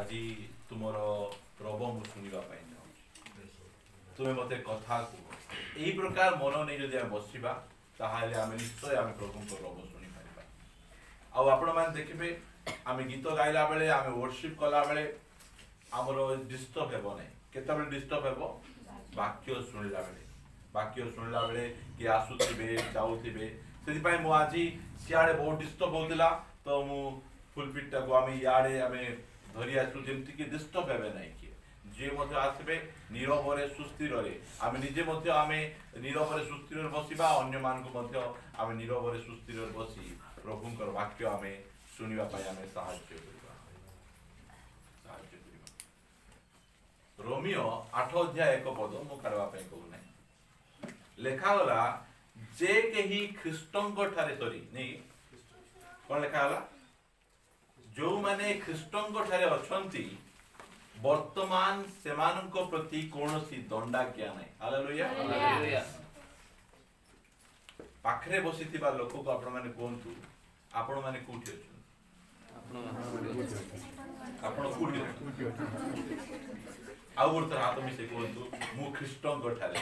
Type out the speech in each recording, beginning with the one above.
आज तुमर रब मु शुणा तुम्हें मत कथा कह यही प्रकार मन नहीं जब आम बसवा ताहले आम निश्चय आम प्रभु रब शुणी पार आपण मैंने देखिए आम गीत गाइला बेले आम वर्शिप कला बेले आमर डिस्टर्ब हेब ना केत डिस्टर्ब हेब वाक्य शुणिला बेले किए आसुवे जाऊे से आज सियाड़े बहुत डिस्टर्ब होता तो मु फुलपिट टाक आम इे आम धरी आसू जमीक डिस्टर्ब हे ना किए जी आसवे नीरव सुस्थिर आम निजे आम नीरव सुस्थिर बसवा अन्य मानक आम नीरव सुस्थिर बसी प्रभुंकर वाक्य आम शुणापी आम साहाय्य रोमियो 8 अध्याय 1 पद मु काढ़वाई कहूना लेखागला जे कहीं ख्रीष्टों ठारे सॉरी नहीं कौन लेखागला जो माने ख्रीष्टों ठारे अछंती वर्तमान सेमानक प्रति कौनसी दंडाज्ञा नहीं हालेलुया पाखरे बसिथिबा लोक को आपण माने कोंतु आपण माने कोठी अछन आपण कोठी आउ गोटे हाथ मिसे कहतु मु ख्रीष्टों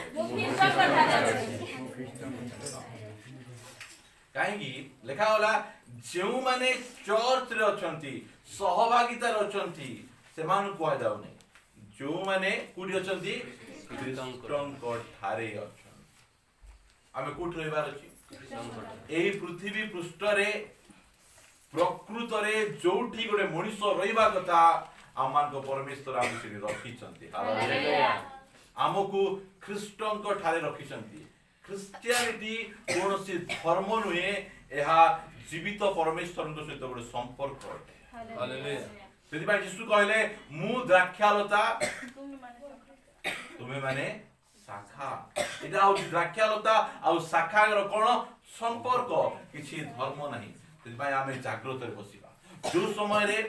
कहीं लिखागला जो माने चर्च रे अछंती सहभागितार अछंती से मान कह जाउ नै जो माने कुडी अछंती ख्रीष्टों ठारे अछन आमे कोठ रहबार अछि एही पृथ्वी पृष्ठ रे प्रकृत रे जोठी गोटे मनुष्य रहबा कथा आमान को परमेश्वर आम से रखी हालेलुया आमको ख्रीष्टों ठारे रखी ख्रिस्टियानिटी कौन सी धर्म नुहे यह जीवित परमेश्वर सहित गोटे संपर्क हालेलुया यीशु कहले मु द्राक्षालता तुम्हें माने शाखा एटा हूँ द्राक्षालता आ शाखा कौन संपर्क किसी धर्म नहीं आम जागृत बसवा जो समय रे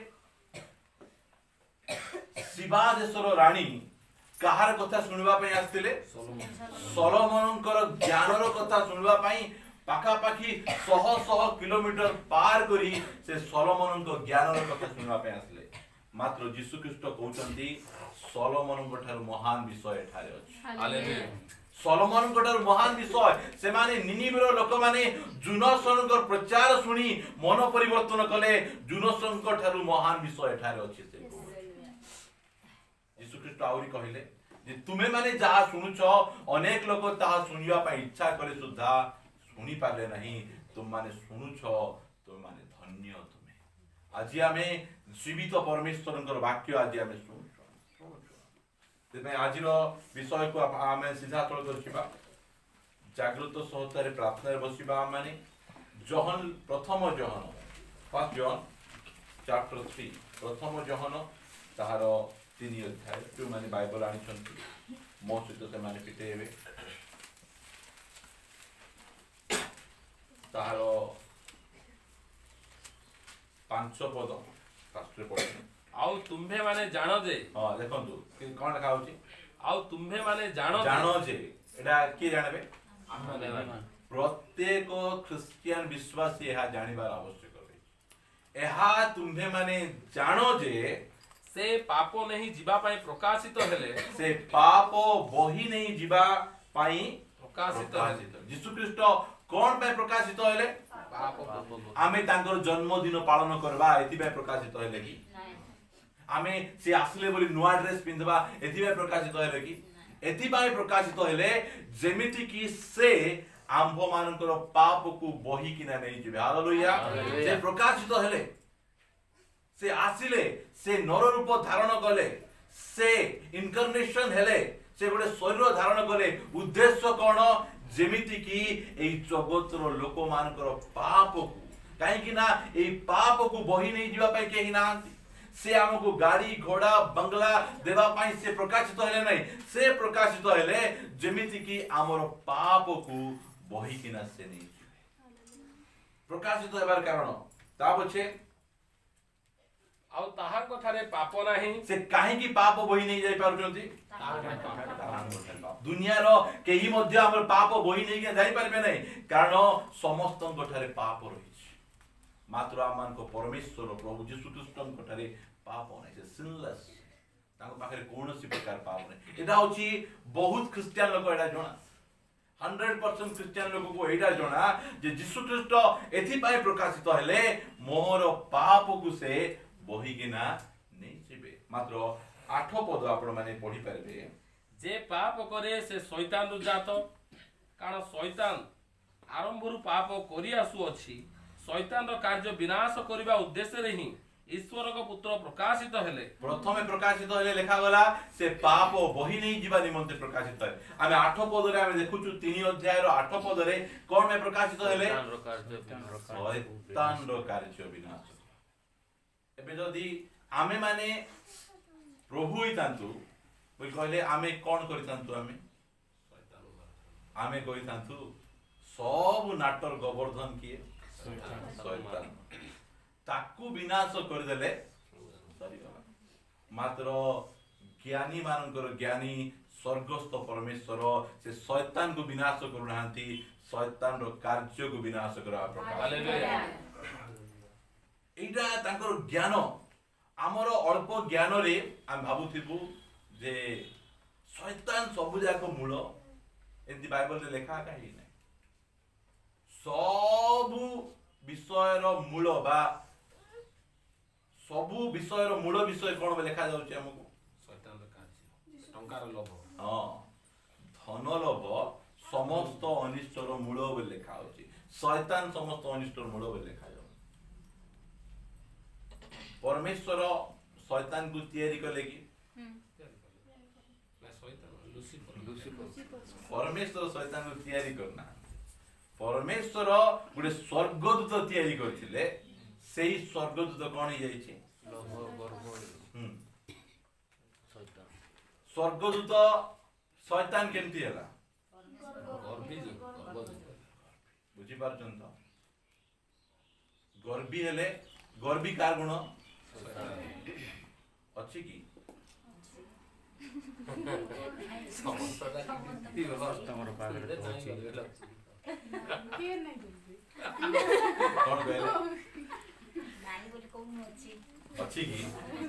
शिवा देशर राणी कहार कथा सुनिबा पई आस्तिले सोलोमनकर ज्ञानर कथा सुनिबा पई पाखापाखी 100 किलोमीटर पार करी से सोलोमनकर ज्ञानर कथा सुनिबा पई आस्तिले मात्र यीशु ख्रीष्ट कहउचंती सोलोमनकर ठार महान विषय एठारे अछि हालेलुया सोलोमनकर ठार महान विषय से माने निनिवेर लोक माने जुनसनकर प्रचार सुनी मन परिवर्तन कले जुनसनकर ठार महान विषय एठारे अछि यीशु ख्रीष्ट आउरी कहले जे तुमे माने जहा सुनुछ अनेक लोक ताहा सुनिबा पई इच्छा करे सुद्धा सुनी पाले नहीं तुम माने सुनुछ तुम माने धन्य तुमे आज आमे जीवित परमेश्वरंकर वाक्य आज आमे सुनुछ तेबे आजिर विषय को आमे सीधा तळ करछिबा जागृत सहतारे प्रार्थना बसिबा माने जहन प्रथम जहन फर्स्ट जॉन चैप्टर 3 प्रथम जहन ताहार 3 अध्याय जो माने बाइबल आनी मो सहित से माने पिटेबे ताहार 5 पद शास्त्र पढे आउ तुम्हे माने जानो जे हां देखंतु कोन लिखा होची आउ तुम्हे माने जानो जे एडा की जानबे प्रत्येक ख्रिस्टियन विश्वासी यह जानिबार आवश्यक है एहा तुम्हे माने जानो जे से पाप नहीं जीवा पाई प्रकाशित हेले से पाप बही नहीं जीवा पाई प्रकाशित यीशु ख्रीष्ट कोन पे प्रकाशित हेले पाप आमे तांकर जन्मदिन पालन करबा एति पे प्रकाशित हेले कि आमे से आसले बोली नुआ ड्रेस पिंदबा एति पे प्रकाशित हेले कि एति पे प्रकाशित हेले जेमिति कि से आंभ मानकर पाप को बही किना नहीं जीवे हालेलुया से प्रकाशित हेले से आसिले से नर रूप धारण कले से इनकार्नेशन हेले से गोटे शरीर धारण कले उद्देश्य कौन जेमिति कि एई जगतर लोक मानकर पाप को कहीं ना एई पाप को बही नहीं जीवा पई केही नांती से हमको गाड़ी घोड़ा बंगला देवा पई से प्रकाशित हेले नहीं से प्रकाशित हेले जेमिति कि हमर पाप को बही किना से नहीं प्रकाशित हेबार कारण ता पछे आउ ताहार कथारे पाप नाही से काहे की पाप बही नहीं जाई पारुचंती दुनिया रो केही मध्ये हमर पाप बही नहीं जाई परबे नहीं कारण समस्त कथारे पाप रही मात्र आमान को परमेश्वर प्रभु यीशु ख्रीष्टन कथारे पाप नहीं से सिनलेस ताको पाखरे कोनोसी प्रकार पाप नहीं एटा होची बहुत क्रिश्चियन लोक एटा जणा 100% क्रिश्चियन लोक को एटा जणा जे यीशु ख्रीस्ट एथि पाए प्रकाशित हेले मोर पाप को से बहिगिना नहीं जिबे मात्र 8 पद आपण माने पढी परबे जे पाप करे से शैतान रु जात कारण शैतान आरंभ रु पाप करि आसु अछि शैतान रो कार्य विनाश करिबा उद्देश्य रे ही ईश्वर को पुत्र प्रकाशित हेले प्रथमे प्रकाशित हेले लेखा गला से पाप बही नहीं जीवा निमंते प्रकाशित है आमे 8 पद रे आमे देखुछु 3 अध्याय रो 8 पद रे कोन में प्रकाशित हेले शैतान रो कार्य विनाश एबे जदी आमे माने प्रभु ही तांतु बोल कहले आमे कोन करि तांतु आमे कहि तांतु सब नाटर गोवर्धन किए शैतान ताकू विनाश कर देले सरीगला मात्र ज्ञानी मानकर ज्ञानी स्वर्गस्थ परमेश्वर से शैतान को विनाश करूनांती शैतान रो कार्य को विनाश करा प्रकार हालेलुया एटा तांकर ज्ञान हमर अल्प ज्ञान रे हम भाबुथिबु जे शैतान सब जाक मूल एंती बाइबल रे लिखा काहे नै सब विषय रो मूल बा सबु विषय रो मूल विषय कोन लिखा जाउची हमको शैतान रो कार्य टंकार लोभ हां धन लोभ समस्त अनिष्ट रो मूल बोल लिखा होची शैतान समस्त अनिष्ट रो मूल बोल लिखा जाउ परमेश्वर शैतान को तैयारी करले की शैतान लूसीफर परमेश्वर शैतान को तैयारी करना परमेश्वर गुडे स्वर्गदूत तैयारी करथिले सेही स्वर्गदूत कोन ही जाई छी शैतान स्वर्गदूत शैतान केमती हला बुझी पारछन तो गर्भी हेले गर्भी कार गुण अछि की तमरो पागल होची के नहीं बोलबे कोन कहले नहीं बोल कोन अछि की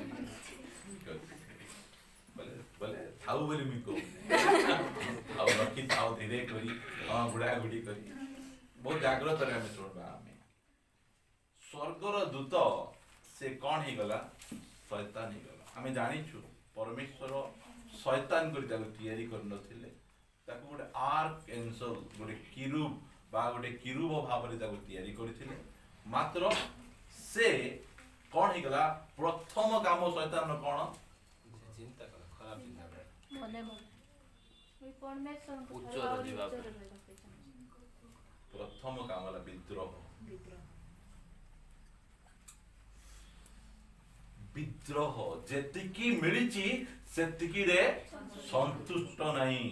बोले थाउ बोली मी को थाउ रखी थाउ धीरे करी हां गुडा गुडी करी बहुत जागृत रे हम छोड़बा हमें स्वर्गर दूत से कोन ही गला शैतान ही गला हमें जानि छु परमेश्वर शैतान करी ताको तैयारी कर नथिले ताको गोटे आर्क एंजल गोटे किरूब बा गोटे किरूब भाव रे ताको तैयारी करथिले मात्र से कोन ही गला प्रथम काम शैतान न कोन चिंता कर खराब चिंता कर मने ओई परमेश्वर को उच्च रो जीवा प्रथम काम वाला विद्रोह विद्रोह जेतिकी मिलिची सेतिकी रे संतुष्ट नहीं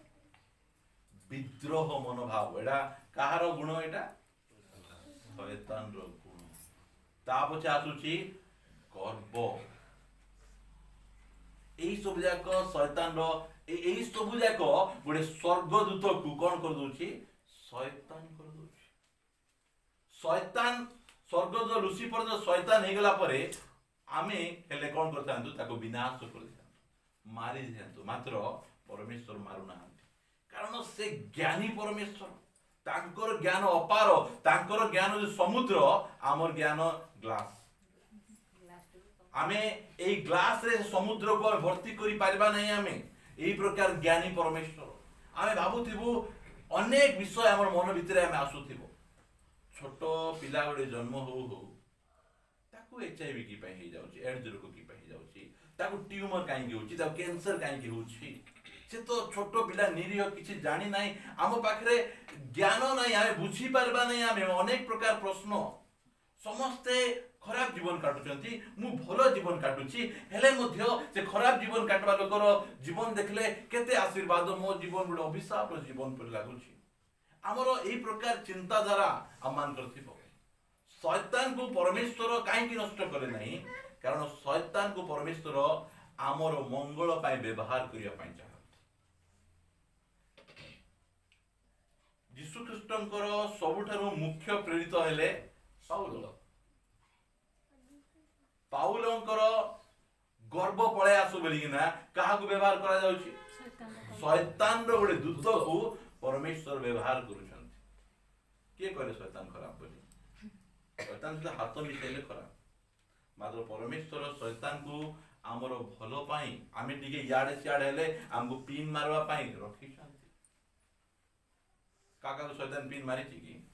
विद्रोह मनोभाव एडा कहार गुण एटा शैतान रो गुण ता पछे आसुची गर्व एई सब जाक शैतान रो एई सब जाक गोटे स्वर्गदूत को कोन कर दोची शैतान कर दोची शैतान स्वर्गदूत लूसीफर जो शैतान हे गला परे आमे हेले कोन करतांतु ताको विनाश कर दितांतु मारि दितांतु मात्र परमेश्वर मारू ना कारण से ज्ञानी परमेश्वर तांकर ज्ञान अपार तांकर ज्ञान जो समुद्र आमर ज्ञान ग्लास आमे एई ग्लास रे समुद्र को भर्ती करि पारबा नहीं आमे एई प्रकार ज्ञानी परमेश्वर आमे भाबुथिबु अनेक विषय हमर मन भितरे आमे आसुथिबो छोटो पिला गोटे जन्म हो ताकू एचआईवी की पई हे जाउची एड्स रोग की पई जाउची ताकू ट्यूमर काई के होची ताकू कैंसर काई के होची से तो छोटो पिला निरीह किछि जानि नाही आम पाखरे ज्ञान नाही आमे बुझी पारबा नाही आमे अनेक प्रकार प्रश्न समस्ते खराब जीवन काटुचंती मु भलो जीवन काटुची हेले मध्य से खराब जीवन काटबा लोकर जीवन देखले केते आशीर्वाद मो जीवन गुड अभिशाप रो जीवन पर लागुची हमरो एई प्रकार चिंता धारा अमान करथिबो शैतान को परमेश्वर काहे की नष्ट करे नहीं कारण शैतान को परमेश्वर आमर मंगल पाए व्यवहार करिया पाए चाहत यीशु ख्रीष्टंकर सबुठारु मुख्य प्रेरित हेले पाउल पाउलंकर बोली ना कहा को व्यवहार करा जाउची शैतान रो गोटे दूत को परमेश्वर व्यवहार करूछन के करे शैतान खराब बोली शैतान से हाथ मिसेले खराब मात्र परमेश्वर शैतान को आमर भलो पाई आमे टिके याडे सियाडे हेले हमको पिन मारवा पाई रखी शांति काका को शैतान पिन मारी छी की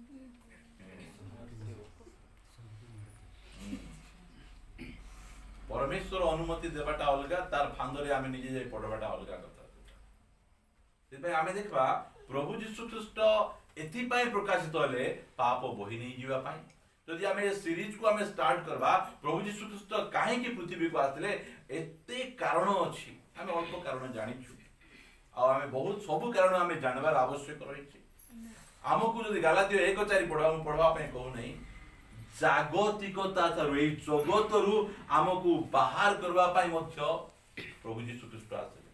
परमेश्वर अनुमति देवाटा अलगा तार फांदरे आमे निजे जाई पडवाटा अलगा कथा सेपे आमे देखबा प्रभु यीशु ख्रीष्ट एथि पाई प्रकाशित होले पाप बहि नै जीवा पाई यदि आमे सीरीज को आमे स्टार्ट करबा प्रभु यीशु ख्रीष्ट काहे की पृथ्वी को आतले एते कारण अछि आमे अल्प कारण जानि छु आ आमे बहुत सब कारण आमे जानबार आवश्यक रही छी हमकु यदि गलातियो 1:4 पढवा पे कहू नै जागतिकता थारु ए जगतरु हमकु बाहर करबा पाई मध्य प्रभु यीशु ख्रीष्ट आतले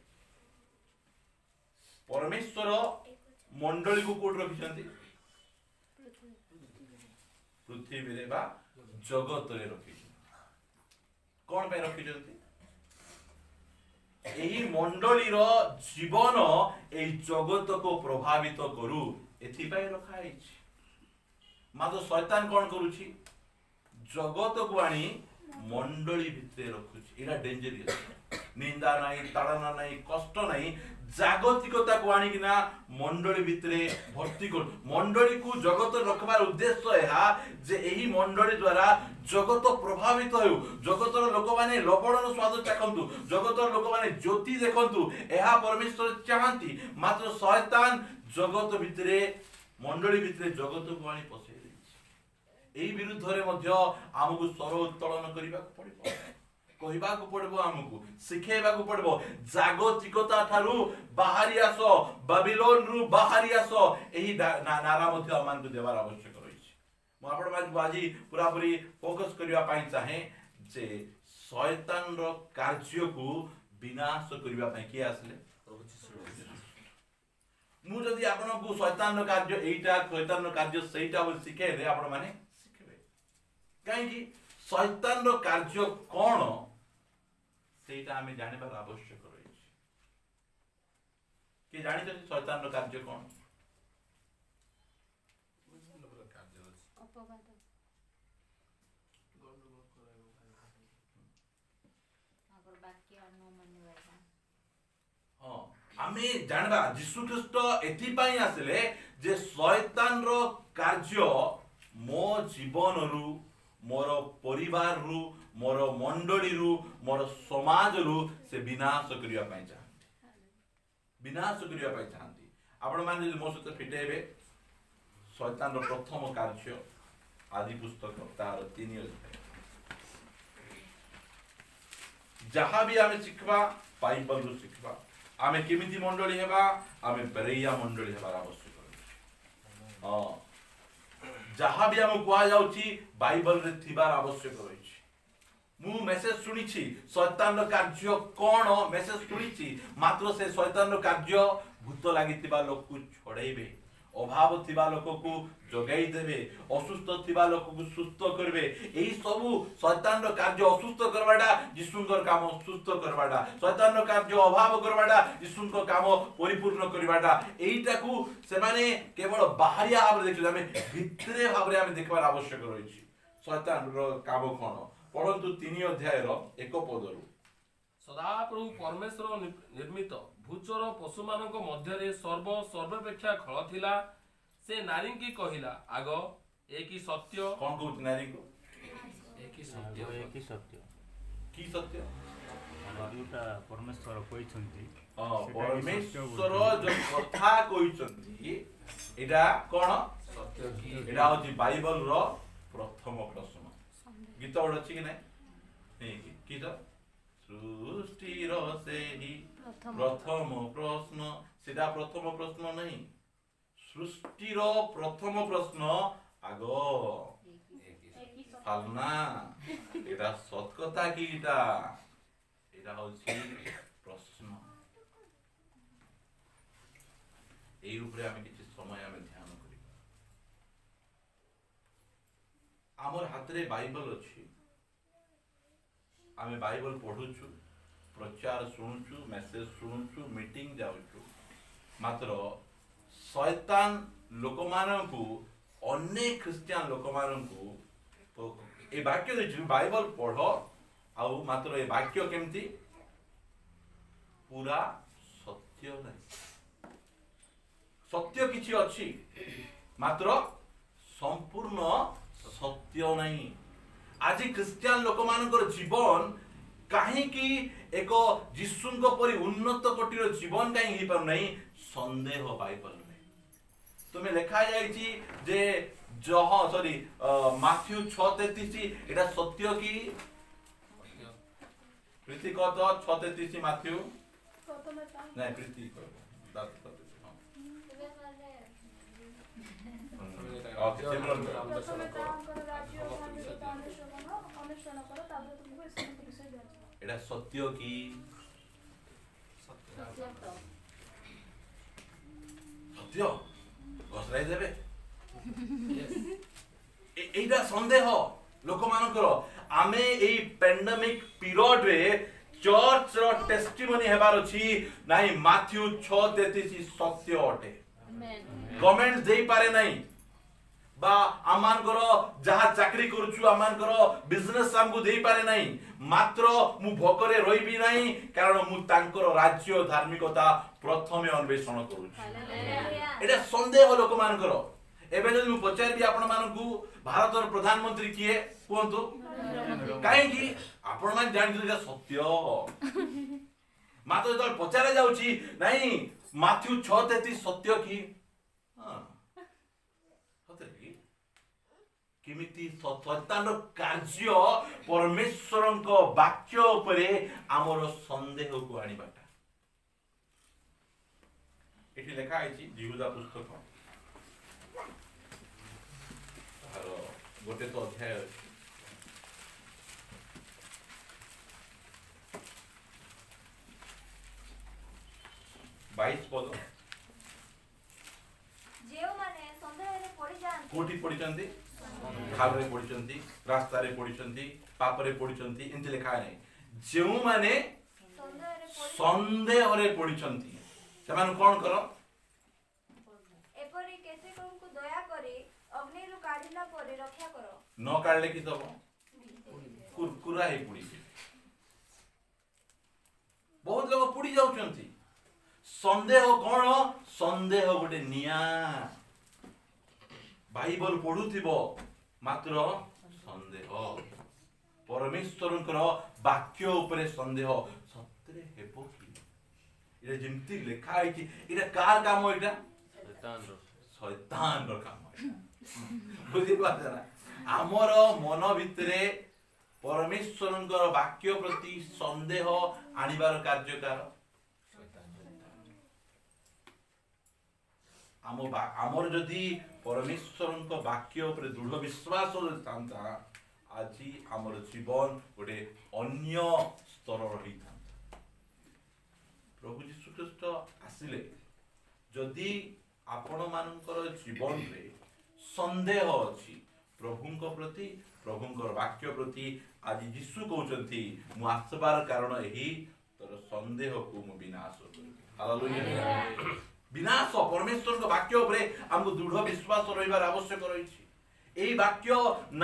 परमेश्वर मंडली को कोड रखिसंती पृथ्वी रे बा जगत रे रखि कोन पे रखि जंती एही मंडली रो जीवन एही जगत को प्रभावित करू एथि पे रखा आइछि मातो शैतान कोन करूछि जगत को आनी मंडली भितरे रखुछि एटा डेंजरस निंदा नाही ताड़ना नाही कष्ट नाही जागतिकता को आनी किना मंडली भितरे भर्ती कर मंडली को जगत रखबार उद्देश्य है जे एही मंडली द्वारा जगत प्रभावित हो जगतर लोक माने लवणर स्वाद चाखंतु जगतर लोक माने ज्योति देखंतु एहा परमेश्वर चाहंती मात्र शैतान जगत भितरे मंडली भितरे जगत को आनी पसे एही विरुद्ध रे मध्य हमकु स्वर उत्तोलन करिबा पड़िबो कहिबा को पड़बो हमकु सिखेबा को पड़बो जागतिकता थारु बाहरी आसो बाबिलोन रु बाहरी आसो एही नारा मध्य अमान को देवार आवश्यक रहिछि म आपण बाजू आजी पूरा पूरी फोकस करिवा पाई चाहे जे शैतान रो कार्य को विनाश करिवा पाई के आसले मु जदी आपण को शैतान रो कार्य एईटा शैतान रो कार्य सेईटा बोल सिखे दे आपण माने सिखेबे काहे कि शैतान रो कार्य कोन सेटा हमें जाने पर आवश्यक रही कि जानी तो शैतान रो कार्य कोन अपवाद अगर वाक्य न मानवा हां हमें जानबा यीशु ख्रीष्ट एथि पई आसले जे शैतान रो कार्य मो जीवन रु मोर परिवार रु मोर मंडली रु मोर समाज रु से विनाश करिया पाई चाहंती विनाश करिया पाई चाहंती आपण मान जे मो सहित फिटेबे शैतान रो प्रथम कार्य आदि पुस्तक तार 3 अध्याय जहां भी हमें सिखबा बाइबल रु सिखबा आमे केमिति मंडली हेबा आमे बेरैया मंडली हेबार आवश्यक हां जहां भी हम कुआ जाउची बाइबल रे थिबार आवश्यक रहिछि मु मेसेज सुनिछि शैतान रो कार्य कोन मेसेज सुनिछि मात्र से शैतान रो कार्य भूत लागितिबा लोक को छोड़ैबे अभाव थिबा लोक को जोगाई देबे असुस्थ थिबा लोक को सुस्थ करबे एही सब शैतान रो कार्य असुस्थ करबाडा यीशुंकर काम सुस्थ करबाडा शैतान रो कार्य अभाव करबाडा यीशुंकर काम परिपूर्ण करबाडा एईटा को से माने केवल बाहरिया भाव देखि हमें भितरे भाव रे हमें देखबार आवश्यक रहिछि शैतान रो काम कोन परंतु 3 अध्याय रो 1 पद रु सदा प्रभु परमेश्वर निर्मित भूचर पशु मानक मध्य रे सर्वेपेक्षा खळ थिला से नारी की कहिला आग एक ही सत्य कोन कहू नारी को एक ही सत्य की सत्य जोटा परमेश्वर कहिसंती परमेश्वर जो कथा कहिसंती एटा कोन सत्य की एटा होची बाइबल रो प्रथम प्रश्न गीत ओड अछि कि नै की तो सृष्टि रो से ही प्रथम प्रश्न सीधा प्रथम प्रश्न नहीं सृष्टि रो प्रथम प्रश्न आगो फालना एटा सत कथा की एटा होची प्रश्न एई ऊपर आमे किछि समय आमे ध्यान करिबा हमर हाथ रे बाइबल अछि आमे बाइबल पढुछु प्रचार शुणुचु मेसेज शुणुचु मीटिंग जाउचु मात्र शैतान लोक मानकु अनेक क्रिश्चियन लोक मानकु तो ए वाक्य देखि बाइबल पढ़ आउ मात्र ए वाक्य केमती पूरा सत्य नहीं सत्य किछि अछि मात्र संपूर्ण सत्य नहीं आज क्रिश्चियन लोक मानकर जीवन कहीं एक जीशुंक परि उन्नत कोटिर जीवन कहीं ही पर नहीं संदेह बाइबल में तुम्हें लिखा जाइछि जे जह सॉरी माथ्यू 6:33 एटा सत्य की प्रीति कत 6:33 माथ्यू नहीं प्रीति एटा सत्य की सत्य घसराई देबे एटा संदेह लोक मानकर आमे एई पेंडेमिक पीरियड रे चर्च रो टेस्टिमोनी हेबार अछि नाही माथ्यू 6:33 सत्य अटे गवर्नमेंट देई पारे नाही बा आमानकर जहा चाकरी करूछु आमानकर बिजनेस हमकु देई पारे नाही मात्र मु भोकरे रहिबी नाही कारण मु तांकर राज्य धार्मिकता प्रथमे अन्वेषण करूछु एटा संदेह लोक मानकर एबे जदि मु पचारबी आपण मानकु भारतर प्रधानमंत्री किए कोंतु काहे कि आपण मान जानि जे सत्य मात्र जदि पचारे जाउची नाही माथ्यू 6:33 सत्य की हां किमिति शैतान कार्य परमेश्वरक वाक्य उपरे आमर संदेह को आनिबाटा एठी लेखा आइछि यहूदा पुस्तक तार गोटे तो अध्याय 22 पद जेउ माने संदेह रे पड़ी जान कोठी पड़ी चंदी खाल रे पड़ी चंदी रास्ता रे पड़ी चंदी पाप रे पड़ी चंदी इंते लिखा है जेउ माने संदेह रे पड़ी चंदी सेमान कोन करो एपरी केते को दया करी अग्नि रु काढिला परे रक्षा करो न काढले कि तब कुरकुरा हे पुड़ी बहुत लोग पुड़ी जाउ चंती संदेह कोन संदेह गोटे निया बाइबल पढुथिबो मात्र संदेह परमेश्वरंकर वाक्य उपरे संदेह सत्रे हेबो कि इरे जेमति लेखा आइछि इरा कार काम इटा शैतान रो काम बुझि पाछना हमर मन भितरे परमेश्वरंकर वाक्य प्रति संदेह आनिबार कार्यकार आमर जदि परमेश्वरंक वाक्य उपरे दृढ़ विश्वास थांता आज आमर जीवन गोटे अन्य स्तर रही था प्रभु यीशु ख्रीष्ट आसिले जदि आपण मानकर जीवन रे संदेह अछि प्रभुंक प्रति प्रभुंकर वाक्य प्रति आज यीशु कहउचंती मु आसबार कारण एही तोर संदेह को मु विनाश करिबी हालेलुया विनाश परमेश्वर को वाक्य उपरे हमको दृढ़ विश्वास रहिबार आवश्यक रहिछि एई वाक्य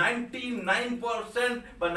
99% बा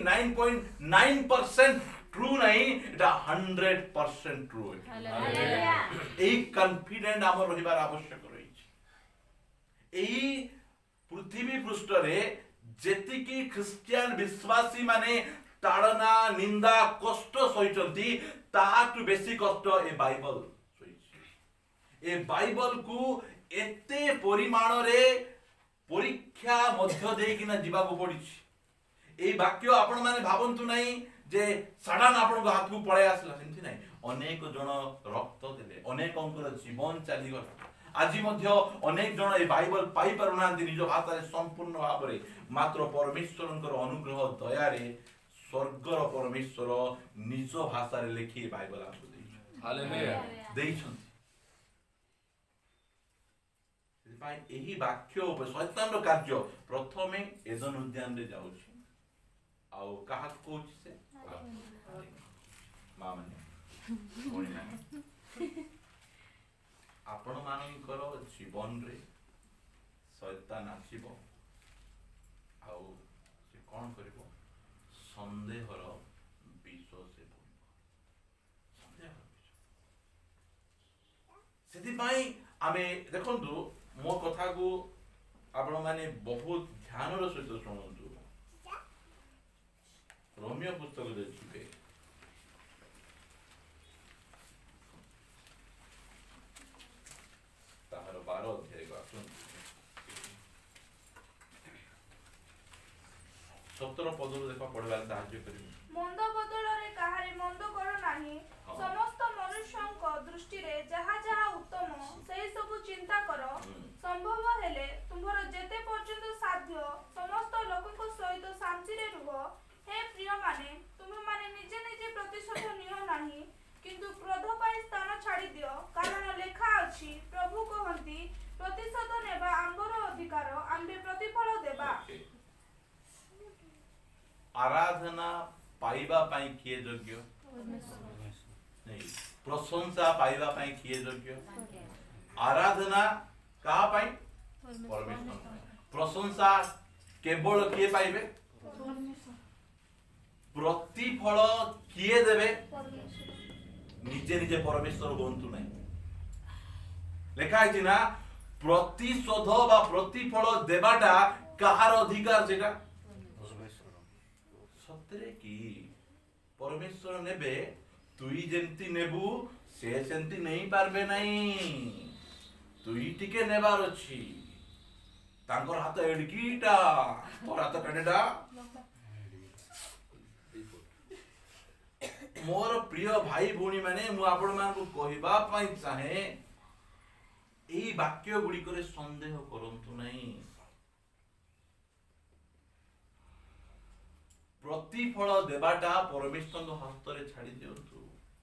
99.9% ट्रू नहीं एटा 100% ट्रू हालेलुया एई कॉन्फिडेंट हमर रहिबार आवश्यक रहिछि एई पृथ्वी पृष्ठ रे जेतिकी क्रिश्चियन विश्वासी माने ताड़ना निंदा कष्ट सहिचंती ताहाटु बेसी कष्ट ए बाइबल ए बाइबल को एते परिमाण रे परीक्षा मध्य देकिना जीवा को पड़ी ए वाक्य आपण माने भाबंतु नाही जे सडन आपण को हाथ को पळे आसला सेंति नाही अनेक जन रक्त देले अनेक अंकर जीवन चली गला आज मध्य अनेक जन ए बाइबल पाई पारुनांती निज भाषा रे संपूर्ण भाव रे मात्र परमेश्वरंकर अनुग्रह दया रे स्वर्गर परमेश्वर निज भाषा रे लिखि बाइबल आपको देइ हालेलुया देइछन एही वाक्य उपर शैतान रो कार्य प्रथमे एदन उद्यान रे जाउछि आउ कहा कोछि से मां ସନ୍ଦେହର ବିଷ ସେ ସନ୍ଦେହର ବିଷ। ସେଥିପାଇଁ ଆମେ ଦେଖନ୍ତୁ ମୋ କଥାକୁ ଆପଣ ମାନେ ବହୁତ ଧ୍ୟାନର ସହିତ ଶୁଣନ୍ତୁ। ରୋମିଓ ପୁସ୍ତକରେ ଯିବେ ତାହାର 12 ଅଧ୍ୟାୟକୁ ଆସନ୍ତୁ। 17 ପଦରୁ ଦେଖ ପଢିବାରେ ସାହାଯ୍ୟ କରିବେ। ମନ୍ଦ ବଦଳରେ କାହାରି ମନ୍ଦ କର ନାହିଁ, ସମସ୍ତ ମନୁଷ୍ୟଙ୍କ ଦୃଷ୍ଟିରେ ଯାହା ଯାହା ଉତ୍ତମ ସେହି ସବୁ ଚିନ୍ତା କର। ସମ୍ଭବ ହେଲେ ତୁମ୍ଭର ଯେତେ ପର୍ଯ୍ୟନ୍ତ ସାଧ୍ୟ ସମସ୍ତ ଲୋକଙ୍କ ସହିତ ଶାନ୍ତିରେ ରୁହ। ହେ ପ୍ରିୟମାନେ, ତୁମେମାନେ ନିଜେ ନିଜେ ପ୍ରତିଶୋଧ ନିଅ ନାହିଁ, କିନ୍ତୁ କ୍ରୋଧ ପାଇଁ ସ୍ଥାନ ଛାଡ଼ି ଦିଅ, କାରଣ ଲେଖା ଅଛି, ପ୍ରଭୁ କହନ୍ତି, ପ୍ରତିଶୋଧ ନେବା ଆମ୍ଭର ଅଧିକାର, ଆମ୍ଭେ ପ୍ରତିଫଳ ଦେବା। आराधना पाइबा पाई किए योग्य नहीं, प्रशंसा पाइबा पाई किए योग्य। आराधना कहा पाई? परमेश्वर। प्रशंसा केवल किए पाइबे? प्रतिफल किए देबे? निजे निजे परमेश्वर बंतु नहीं। लेखा है ना प्रतिशोध बा प्रतिफल देबाटा कहार अधिकार सेटा? सतरे की परमेश्वर नेबे, तुई जेंती नेबू से सेंती नहीं पारबे नहीं, तुई टिके नेबार अछि। तांकर हाथ एडकीटा तोर हाथ कडेटा। मोर प्रिय भाई भौणी माने मु आपण मान को कहिबा पई चाहे, एई वाक्य गुडी करे संदेह करंतु नहीं। प्रतिफल देवाटा परमेश्वर हस्त रे छाड़ी दियंतु।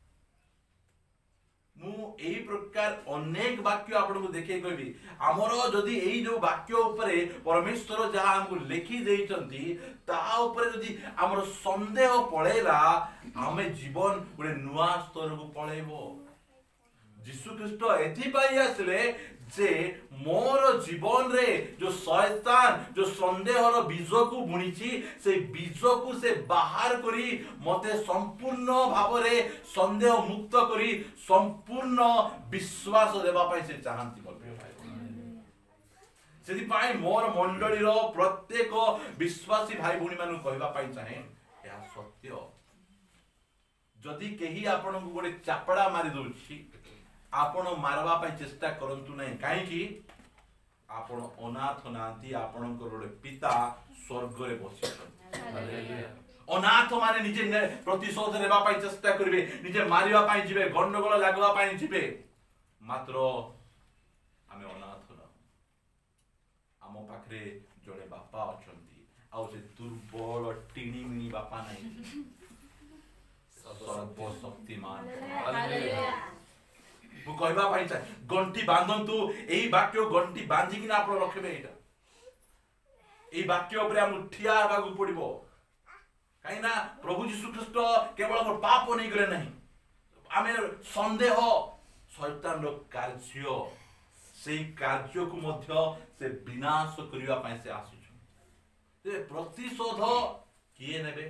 मु एई प्रकार अनेक वाक्य आपन को देखे कहबी। हमरो जदी एई जो वाक्य ऊपर परमेश्वर जहा हमको लिखि देइचंती ता ऊपर जदी हमरो संदेह पळेला, हमें जीवन गोटे नुआ स्तर को पळेबो। यीशु ख्रीष्ट एथि पाई आसले जे मोर जीवन रे जो शैतान जो संदेहर बीज को बुणीची से बीज को से बाहर करी मते संपूर्ण भाव रे संदेह मुक्त करी संपूर्ण विश्वास देबा पाई से चाहंती मोर प्रिय भाई। सेति पाई मोर मंडली रो प्रत्येक विश्वासी भाई भौणी मानु कहबा पाई चाहे, या सत्य जदि केही आपन को गोटे चापड़ा मारी दोछि, आपण मारवा पाई चेष्टा करंतु नहीं। काहे कि आपण अनाथ नांती, आपणकर गोटे पिता स्वर्ग रे बसिछन। अनाथ माने निजे प्रतिशोध लेबा पाई चेष्टा करिवे, निजे मारिवा पाई जिवे, गंडगोल लागवा पाई जिवे। मात्र आमे अनाथ ना, आम पाखरे जड़े बापा अछंती, आ से दुर्बल टिणिमिणी बापा नहीं, सर्वशक्तिमान। हालेलुया। मु कहबा पाई चाहे गंटी बांधंतु, एई वाक्य गंटी बांधी कि आपण रखबे। एटा एई वाक्य ऊपर हम ठिया हेबाकू पड़िबो। काई ना प्रभु यीशु ख्रीष्ट केवल हमर पाप नहीं करे नहीं, आमे संदेह शैतान रो कार्य सेई कार्य को मध्य से विनाश करिवा पाई से आसुछु। ते प्रतिशोध किए नेबे?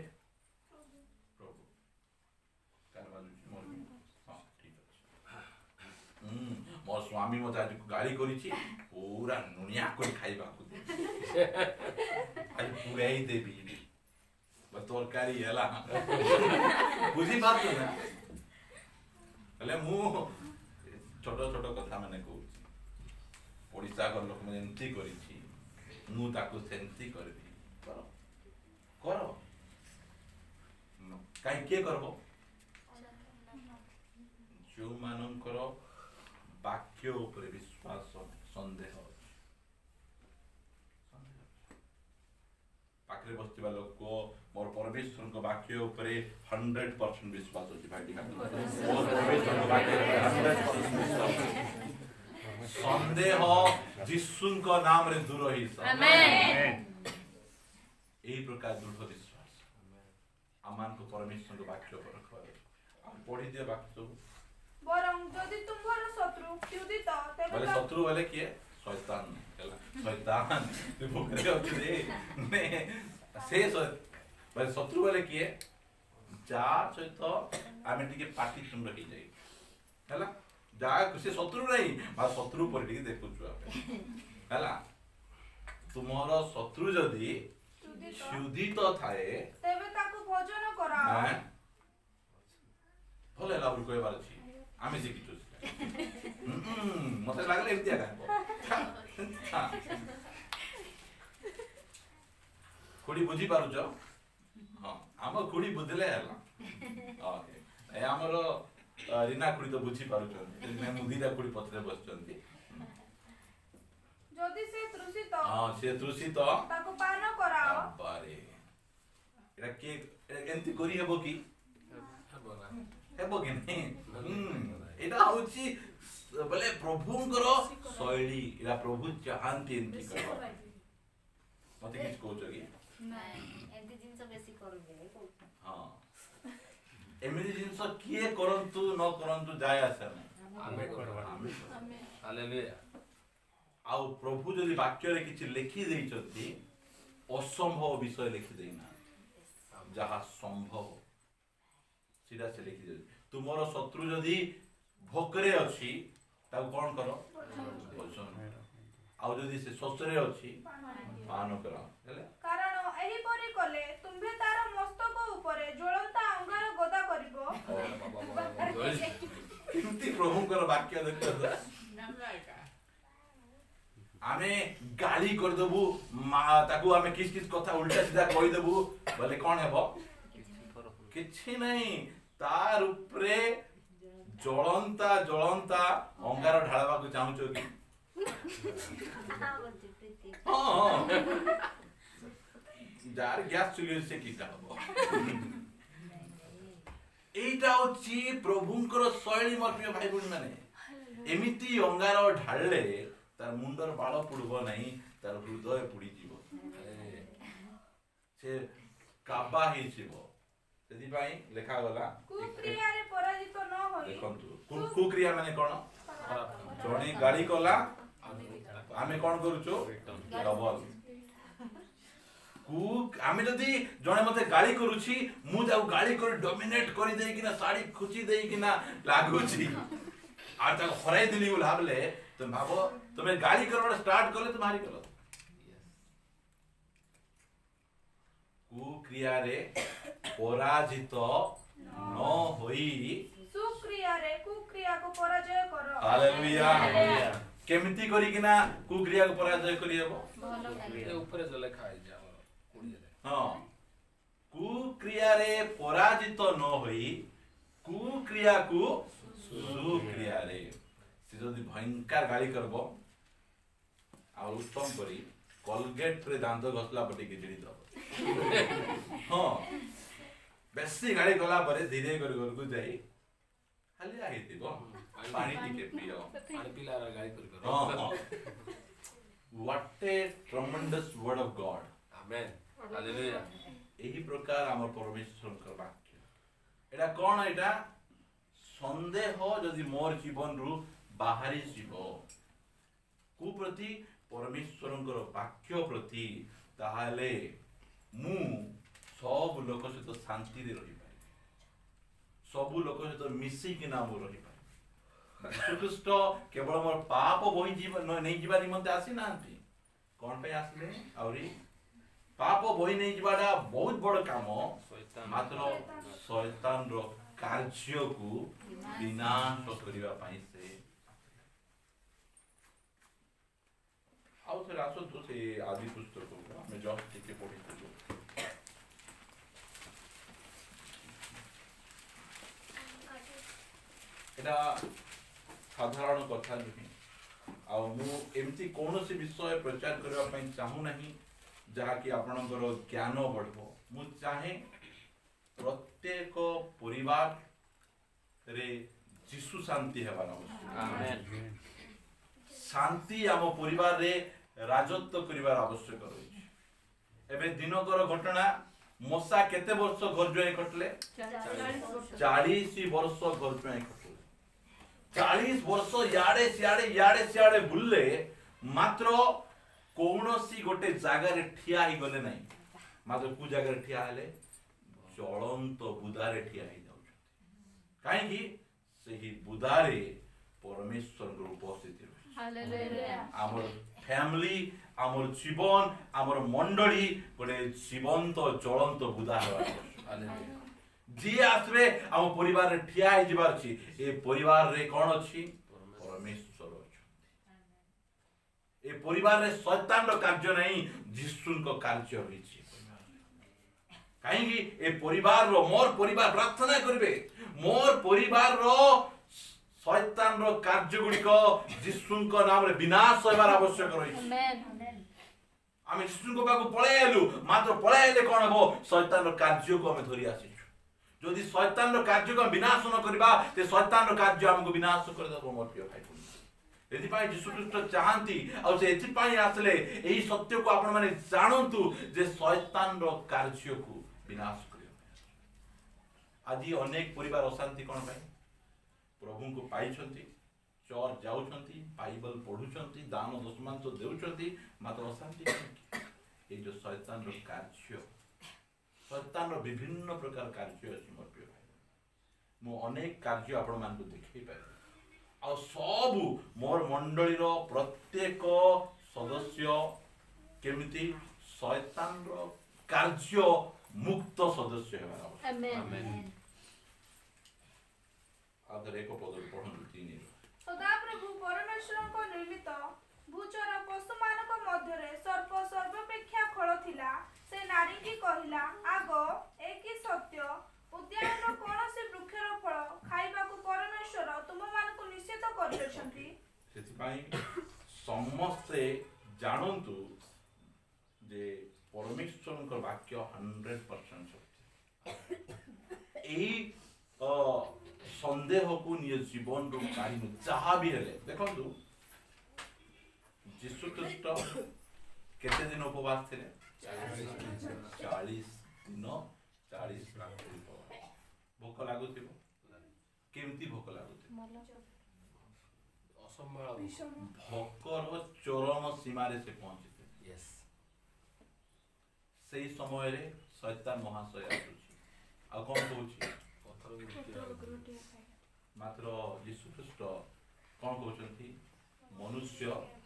मोर स्वामी मत आज गाड़ी करी पूरा नुनिया कोई खाइबा को आज पूरा ही देबी तरकारी हैला बुझी बात ना। हेले मु छोट छोट कथा माने कहूची, ओडिसा घर लोक में एंती करिछि, मु ताको सेंती करबी। करो करो काई के करबो? जो मानकर वाक्य ऊपर विश्वास संदेह पाखरे बसतिबा लोक को मोर परमेश्वर को वाक्य ऊपर 100% विश्वास अछि भाई। मोर परमेश्वर को वाक्य ऊपर 100% विश्वास। संदेह यीशु को नाम रे दूर होई। आमेन। एई प्रकार दृढ़ विश्वास आमान को परमेश्वर को वाक्य ऊपर रखबा। हम पढ़ी दिया वाक्य सब। बरं जदि तुम्हार शत्रु क्युदित बोले शत्रु वाले किए शैतान हैला, शैतान तू भूखरे अछि रे ने से बोले शत्रु बोले किए जा सहित आमे टिके पाटी तुंड हो जाई हैला जा से शत्रु नहीं बा शत्रु पर टिके देखुछु आपे हैला तुमरो शत्रु जदी शुद्धित थाए तेबे ताको भोजन कराओ भले लाभ कहबार अछि आमे शिखिछु मते लागले एतिया का खुडी बुझी पारुछ हां हम खुडी बुझले हला ओके ए हमर रीना खुडी तो बुझी पारुछ मैं मुदीरा खुडी पत्रे बसचंती जदि से तृषित हां से तृषित ताको पान कराओ बारे एटा के एंती करी हेबो की हेबो कि नहीं एटा होची बोले प्रभुंकर शैली एटा प्रभु चाहंती एंती करबा मते किछ कहउछ की नहीं एंती जिंस बेसी करबे हां एमिति जिंस किए करंतु न करंतु जाय आसे ना आमे करबा हालेलुया आउ प्रभु जदि वाक्य रे किछ लिखि देइछथि असंभव विषय लिखि देना जहा संभव सीधा से लिखि दे तुमरो शत्रु जदि भोकरे अछि ताउ कोन करो भोजन आउ जदि से शोषरे अछि पान करो हेले कारण एही परि कले तुम्भे तार मस्तक ऊपर ज्वलंता अंगार गदा करिवो किंती प्रभुंकर वाक्य देखो आमे गाली कर देबु ताकू आमे किस किस कथा उल्टा सीधा कहि देबु बोले कोन हेबो किछि नहीं तार ऊपरे ज्वलंता ज्वलंता अंगार ढाळबा को चाहूचो की हां जार गैस चुली से कीटा हबो एटा होची प्रभुंकर शैली मर्प्रिय भाई बहन माने एमिति अंगार ढाळले तार मुंडर बाळ पुडबो नाही तार हृदय पुडी जीवो से काबा ही जीवो सेदी भाई लिखा गला कुक्रिया रे पराजित न होई देखंतु कुक्रिया माने कोन जणी गाली कला आमे कोन करूचो डबल कुक आमे जदी जणे मते गाली करूची मु जाऊ गाली कर डोमिनेट करि देई किना साड़ी खुची देई किना लागुची आ ता खराई दिली बोल भाबले तुम भाबो तुम्हें गाली करबा स्टार्ट करले तुम्हारी करो कुक्रिया रे पराजित न होई सुक्रिया रे कुक्रिया को पराजय करो हालेलुया केमिति करी किना कुक्रिया को पराजय करी हेबो ए ऊपर जो लिखा है जा कुड़ी रे हां कुक्रिया रे पराजित न होई कुक्रिया को सुक्रिया रे से जदी भयंकर गाली करबो आ उत्तम करी कोलगेट रे दांत घसला पटी के जड़ी दो हां बेसी गाली गला परे धीरे कर को जाई खाली आइतिबो पानी टिके पियो पानी पिला रा गाली कर हां what a tremendous word of God amen hallelujah एही प्रकार हमर परमेश्वर कर वाक्य एटा कोन एटा संदेह जदि मोर जीवन रु बाहरी जीवो को प्रति परमेश्वरंकर वाक्य प्रति ताहाले मु सब लोक सहित शांति रे रहि पारि सब लोक सहित मिसी कि ना मु रहि पारि यीशु ख्रीष्ट केवल मोर पाप बोहि जीवन नै जीवा निमंते आसी नांती कोन पे आसले औरी पाप बोहि नै जीवाडा बहुत बड़ काम मात्र शैतान रो कार्य को विनाश करिवा पई से आउ थे आसो तो से आदि पुस्तक को हम जस्ट टिके पढितलु एटा साधारण कथा नहीं आ मु एमती कोनोसी विषय प्रचार करबा पई चाहू नहीं जहा कि आपनकर ज्ञान बढ़बो मु चाहे प्रत्येक परिवार रे जीशु शांति हेबार आवश्यक आमेन शांति आम परिवार रे राजत्व करिवार आवश्यक रही एबे दिनकर घटना मशा केते वर्ष घर जुआई खटले 40 वर्ष घर जुआई खटले 40 वर्ष याडे सियाडे बुलले मात्र कोनोसी गोटे जागा रे ठिया ही गले नहीं मात्र कु जागा रे ठिया हेले ଚଳନ୍ତ ବୁଦାରେ ଠିଆ ହେଇଯାଉଛନ୍ତି। କାହିଁକି? ସେହି ବୁଦାରେ ପରମେଶ୍ୱରଙ୍କର ଉପସ୍ଥିତି ରହିଛି। ଆମର ଫ୍ୟାମିଲି, ଆମର ଜୀବନ, ଆମର ମଣ୍ଡଳୀ ଗୋଟେ ଜୀବନ୍ତ ଜ୍ୱଳନ୍ତ ବୁଦା ହେବାର ଯିଏ ଆସିବେ ଆମ ପରିବାରରେ ଠିଆ ହେଇଯିବାର ଅଛି। ଏ ପରିବାରରେ କ'ଣ ଅଛି? ପରମେଶ୍ୱର ଅଛନ୍ତି। ଏ ପରିବାରରେ ଶୈତାନର କାର୍ଯ୍ୟ ନାହିଁ, ଯୀଶୁଙ୍କ କାର୍ଯ୍ୟ ରହିଛି। କାହିଁକି? ଏ ପରିବାରର ମୋର ପରିବାର ପ୍ରାର୍ଥନା କରିବେ, ମୋର ପରିବାରର ଶୈତାନର କାର୍ଯ୍ୟ ଗୁଡ଼ିକ ଯୀଶୁଙ୍କ ନାମରେ ବିନାଶ ହେବାର ଆବଶ୍ୟକ ରହିଛି। ଆମେ ଯୀଶୁଙ୍କ ପାଖକୁ ପଳେଇ ଆଇଲୁ, ମାତ୍ର ପଳେଇ ଆଇଲେ କ'ଣ ହବ? ଶୈତାନର କାର୍ଯ୍ୟକୁ ଆମେ ଧରି ଆସିଛୁ। ଯଦି ଶୈତାନର କାର୍ଯ୍ୟକୁ ଆମେ ବିନାଶ ନ କରିବା, ସେ ଶୈତାନର କାର୍ଯ୍ୟ ଆମକୁ ବିନାଶ କରିଦେବ। ମୋର ପ୍ରିୟ ଭାଇ, ଏଥିପାଇଁ ଯୀଶୁ ଖ୍ରୀଷ୍ଟ ଚାହାନ୍ତି, ଆଉ ସେ ଏଥିପାଇଁ ଆସିଲେ ଏହି ସତ୍ୟକୁ ଆପଣମାନେ ଜାଣନ୍ତୁ ଯେ ଶୈତାନର କାର୍ଯ୍ୟକୁ ବିନାଶ କରିବା ପାଇଁ। ଆଜି ଅନେକ ପରିବାର ଅଶାନ୍ତି କ'ଣ ପାଇଁ? ପ୍ରଭୁଙ୍କୁ ପାଇଛନ୍ତି, ଚର୍ଚ୍ଚ ଯାଉଛନ୍ତି, ବାଇବଲ ପଢୁଛନ୍ତି, ଦାନ ଦଶମାଂଶ ଦେଉଛନ୍ତି, ମାତ୍ର ଅଶାନ୍ତି କାହିଁକି? ଏଇ ଯୋଉ ଶୈତାନର କାର୍ଯ୍ୟ, ଶୈତାନର ବିଭିନ୍ନ ପ୍ରକାର କାର୍ଯ୍ୟ ଅଛି। ମୋର ପ୍ରିୟ ଭାଇ, ମୁଁ ଅନେକ କାର୍ଯ୍ୟ ଆପଣମାନଙ୍କୁ ଦେଖେଇ ପାରିବି, ଆଉ ସବୁ ମୋର ମଣ୍ଡଳୀର ପ୍ରତ୍ୟେକ ସଦସ୍ୟ କେମିତି ଶୈତାନର କାର୍ଯ୍ୟ ମୁକ୍ତ ସଦସ୍ୟ ହେବାର ଆବଶ୍ୟକ। ଏକ ପଦ ପଢ଼ନ୍ତୁ 3 ସଦାପ୍ରଭୁ ପରମେଶ୍ୱରଙ୍କ ନିର୍ମିତ ଭୂଚର ପଶୁମାନଙ୍କ ମଧ୍ୟରେ ସର୍ପ ସର୍ବାପେକ୍ଷା ଖଳ ଥିଲା। ସେ ନାରୀକି କହିଲା, ଆଗ ଏ କି ସତ୍ୟ? ଉଦ୍ୟାନର କୌଣସି ବୃକ୍ଷର ଫଳ ଖାଇବାକୁ ପରମେଶ୍ୱର ତୁମମାନଙ୍କୁ ନିଷେଧ କରିଅଛନ୍ତି। ସେଥିପାଇଁ ସମସ୍ତେ ଜାଣନ୍ତୁ ଯେ ପରମେଶ୍ୱରଙ୍କ ବାକ୍ୟ 100% ସତ୍ୟ। ଏହି ସନ୍ଦେହକୁ ନିଜ ଜୀବନରୁ କାଢ଼ି ଯାହା ବି ହେଲେ ଦେଖନ୍ତୁ, ଯୀଶୁ ଖ୍ରୀଷ୍ଟ କେତେ ଦିନ ଉପବାସ ଥିଲେ? 40 ଦିନ 40 ରାତ୍ରି ଉପବାସ। ଭୋକ ଲାଗୁଥିବ? କେମିତି ଭୋକ ଲାଗୁଥିବ? ଭୋକର ଚରମ ସୀମାରେ ସେ ପହଞ୍ଚିଥିଲେ। ସେଇ ସମୟରେ ଶୈତାନ ମହାଶୟ ଆସୁଛି, ଆଉ କ'ଣ କହୁଛି? ମାତ୍ର ଯୀଶୁ ଖ୍ରୀଷ୍ଟ କ'ଣ କହୁଛନ୍ତି? ମନୁଷ୍ୟ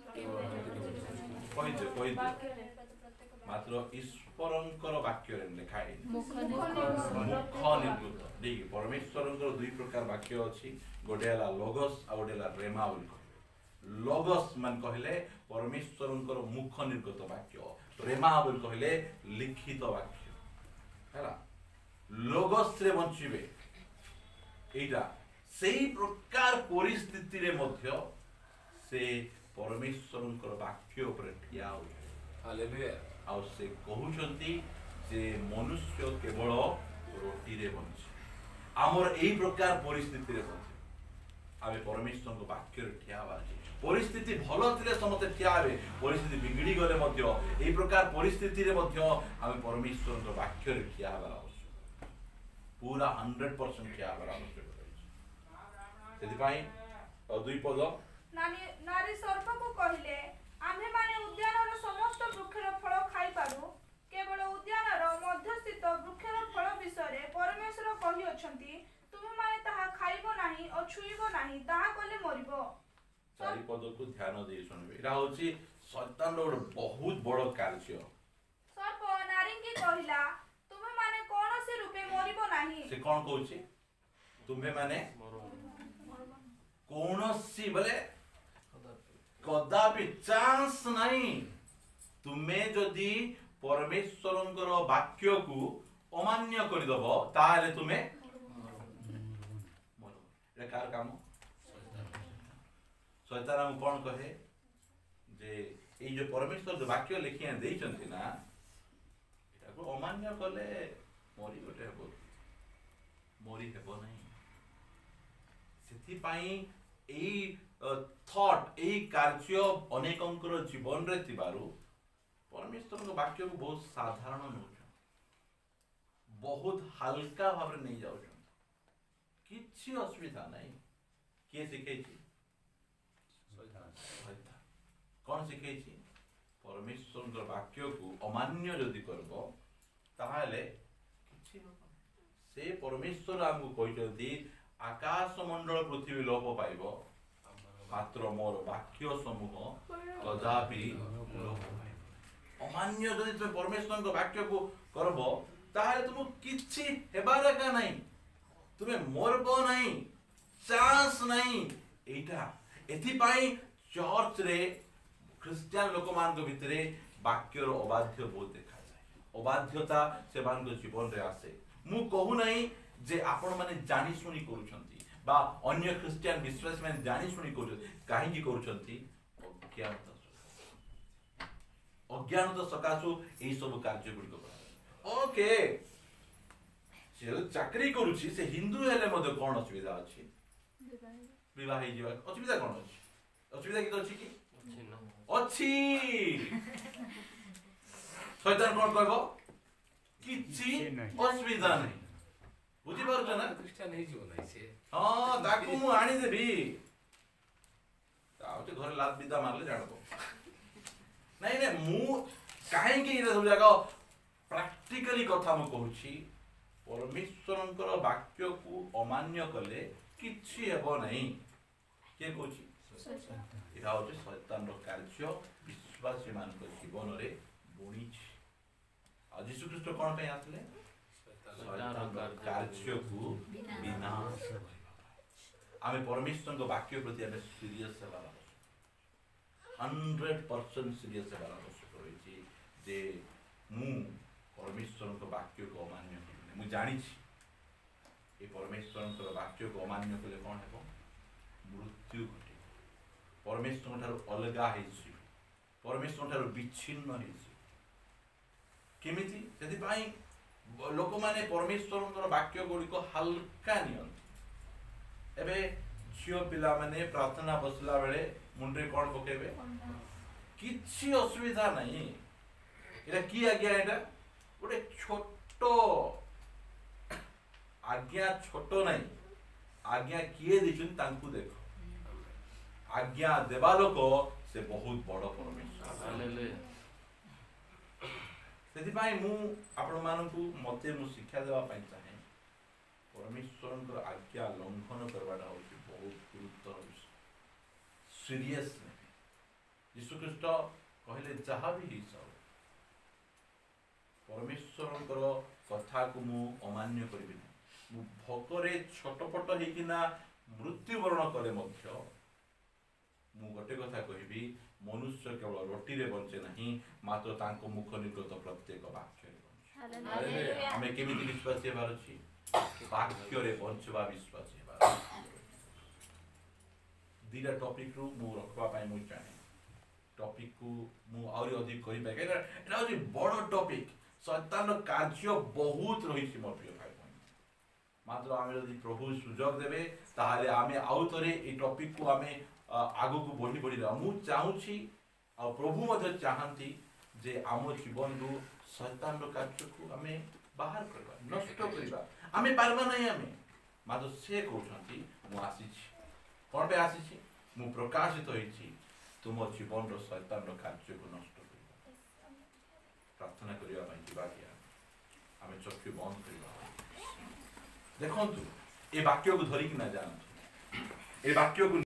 କହିଦେ ମାତ୍ର ଈଶ୍ୱରଙ୍କର ବାକ୍ୟରେ ଲେଖା ହେଇନି, ମୁଖ ନିର୍ଗତ। ଠିକ, ପରମେଶ୍ୱରଙ୍କର 2 ପ୍ରକାର ବାକ୍ୟ ଅଛି, ଗୋଟେ ହେଲା ଲୋଗସ୍ ଆଉ ଗୋଟେ ହେଲା ରେମା ବୋଲି କହିଲେ। ଲୋଗସ୍ ମାନେ କହିଲେ ପରମେଶ୍ୱରଙ୍କର ମୁଖ ନିର୍ଗତ ବାକ୍ୟ, ରେମା ବୋଲି କହିଲେ ଲିଖିତ ବାକ୍ୟ ହେଲା। ଲୋଗସ୍ରେ ବଞ୍ଚିବେ, এইটা সেই প্রকার পরিস্থিতিরে মধ্য সে পরমেশ্বরଙ୍କର বাক্য উপরে ঠিয়া হচ্ছে। হালেলুয়া। ଆଉ ସେ କହୁଛନ୍ତି ଯେ ମନୁଷ୍ୟ କେବଳ ରୋଟିରେ ବଞ୍ଚେ। ଆମର ଏହି ପ୍ରକାର ପରିସ୍ଥିତିରେ ମଧ୍ୟ ଆମେ ପରମେଶ୍ୱରଙ୍କ ବାକ୍ୟରେ ଠିଆ ହେବାର ଅଛି। ପରିସ୍ଥିତି ଭଲ ଥିଲେ ସମସ୍ତେ ଠିଆ ହେବେ, ପରିସ୍ଥିତି ବିଗିଡ଼ି ଗଲେ ମଧ୍ୟ ଏହି ପ୍ରକାର ପରିସ୍ଥିତିରେ ମଧ୍ୟ ଆମେ ପରମେଶ୍ୱରଙ୍କ ବାକ୍ୟରେ ଠିଆ ହେବାର ଆବଶ୍ୟକ, ପୁରା 100% ଠିଆ ହେବାର ଆବଶ୍ୟକ ରହିଛି। ସେଥିପାଇଁ 2 ପଦ ନାରୀ ସର୍ପକୁ କହିଲେ, ଆମ୍ଭେମାନେ ଉଦ୍ୟାନର ସମସ୍ତ ବୃକ୍ଷର ଫଳ ଖାଇପାରୁ, କେବଳ ଉଦ୍ୟାନର ମଧ୍ୟସ୍ଥିତ ବୃକ୍ଷର ଫଳ ବିଷୟରେ ପରମେଶ୍ୱର କହିଅଛନ୍ତି, ତୁମେମାନେ ତାହା ଖାଇବ ନାହିଁ ଓ ଛୁଇଁବ ନାହିଁ, ତାହା କଲେ ମରିବ। 4 ପଦକୁ ଧ୍ୟାନ ଦେଇ ଶୁଣିବେ। ଏଇଟା ହଉଛି ଶୈତାନର ଗୋଟେ ବହୁତ ବଡ଼ କାର୍ଯ୍ୟ। ସର୍ପ ନାରୀଙ୍କି କହିଲା, ତୁମେମାନେ କୌଣସି ରୂପେ ମରିବ ନାହିଁ। ସେ କ'ଣ କହୁଛି? ତୁମେମାନେ କୌଣସି ବୋଲେ କଦାପି ଚାନ୍ସ ନାହିଁ। ତୁମେ ଯଦି ପରମେଶ୍ୱରଙ୍କର ବାକ୍ୟକୁ ଅମାନ୍ୟ କରିଦବ ତାହେଲେ ତୁମେ ମରିବ। ଏଟା କାହାର କାମ? ଶୈତାନ ଆମକୁ କ'ଣ କହେ? ଯେ ଏଇ ଯୋଉ ପରମେଶ୍ୱର ଯୋଉ ବାକ୍ୟ ଲେଖି ଦେଇଛନ୍ତି ନା, ଏଟାକୁ ଅମାନ୍ୟ କଲେ ମରି ଗୋଟେ ହେବ, ମରି ହେବ ନାହିଁ। ସେଥିପାଇଁ ଏଇ ଥଟ୍, ଏଇ କାର୍ଯ୍ୟ ଅନେକଙ୍କର ଜୀବନରେ ଥିବାରୁ ପରମେଶ୍ୱରଙ୍କ ବାକ୍ୟକୁ ବହୁତ ସାଧାରଣ ନେଉଛନ୍ତି, ବହୁତ ହାଲକା ଭାବରେ ନେଇ ଯାଉଛନ୍ତି। କିଛି ଅସୁବିଧା ନାହିଁ। କିଏ ଶିଖେଇଛି? କ'ଣ ଶିଖେଇଛି? ପରମେଶ୍ୱରଙ୍କ ବାକ୍ୟକୁ ଅମାନ୍ୟ ଯଦି କରିବ ତାହେଲେ କିଛି ହବ ନାହିଁ। से परमेश्वर आमको कहते आकाश मंडल पृथ्वी लोप पाइब मात्र मोर वाक्य समूह कदापि लोप पाइब। अमान्य जदि तुम परमेश्वर वाक्य को करब ताहले तुम किछि हेबार का नहीं, तुम्हें मरब नहीं, चांस नहीं। एटा एथिपाई चर्च रे ख्रिस्टियन लोक मान भितरे वाक्यर अबाध्य बहुत देखा जाए। अबाध्यता से जीवन रे आसे। मु कहू नहीं जे आपण माने जानी सुनी करूछंती बा अन्य ख्रिस्टियन विश्वास माने जानी सुनी करूछंती काहे की करूछंती अज्ञानता सकाशु एई सब कार्य गुडी को। ओके से चाकरी करूछि से हिंदू हेले मधे कोन असुविधा अछि? विवाह ही जीवा असुविधा कोन अछि? असुविधा की अछि की अछि? शैतान कोन कहबो किछि असुविधा नहीं। बुझी पारुछ ना? ख्रिस्टियन हे जीव नाही से हां ताकू मु आनी देबी ताउते घर लात बिदा मारले जानबो नहीं नहीं मु काहे की रे सब जगह प्रैक्टिकली कथा मु कहूछि परमेश्वरंकर वाक्य को अमान्य कले किछि हेबो नहीं। के कहूछि एटा होछि शैतान रो कार्य विश्वासी मान को जीवन रे बुणी छी। आ यीशु ख्रीष्ट कोन पे आतले कार्य को विनाश आमे परमेश्वर को वाक्य प्रति आमे सीरियस हेबा 100% सीरियस हेबा आवश्यक रही जे मु परमेश्वर को वाक्य को अमान्य करने मु जानी छी ए परमेश्वर को वाक्य को अमान्य कले कोन हेबो मृत्यु घटे। परमेश्वर ठारो अलगा हेछि, परमेश्वर ठारो विच्छिन्न हेछि। केमिति जदि पाई लोक माने परमेश्वर वाक्य गुडी को हल्का नियंत। एबे झियो पिला माने प्रार्थना बसला बेले मुंडे कोन पकेबे किछि असुविधा नहीं। एटा की आज्ञा एटा गोटे छोटो आज्ञा छोटो नहीं आज्ञा किए दिछन तांकु देखो आज्ञा देवा लोक से बहुत बड़ परमेश्वर। हालेलुया। सेति मु आपण मानकु मते मु शिक्षा देवा पाई चाहे परमेश्वर आज्ञा लंघन करवाटा होची बहुत गुरुतर विषय सीरियस नहीं। यीशु ख्रीष्ट कहले जहा भी हिसाब परमेश्वर कथा को मु अमान्य करिबि मु भोकरे छोटपट हेकिना मृत्युवरण कले मध्य मु गोटे कथा कहबी मनुष्य केवल रोटी रे बंचे नहीं मात्र तांको मुख निर्गत प्रत्येक वाक्य रे बंचे। हमें केमिति विश्वास हेबार अछि वाक्य रे बंचवा विश्वास हेबार। दीरा टॉपिक रु मु रखवा पाए मु चाहे टॉपिक को मु और अधिक करि पाए एटा अछि बड़ टॉपिक। शैतान कार्य बहुत रहिछि मोर प्रिय भाई बहन। मात्र आमे यदि प्रभु सुजोग देबे ताहाले आमे आउ तरे ए टॉपिक को आमे आगो को बढ़ी बढ़ी मु चाहूछि आ प्रभु मध्य चाहंती जे आम जीवन रु शैतान रो कार्य को आमे बाहर करबा नष्ट करबा आमे पारबा नहीं। आमे मात्र से कहउछंती मु आसीछि कोन पे आसीछि मु प्रकाशित होइछि तुम जीवन रो शैतान रो कार्य को नष्ट करबा। प्रार्थना करिया पई दिबा दिया आमे चक्षु बंद करबा। देखंतु ए वाक्य को धरि कि ना जानतु ए वाक्य को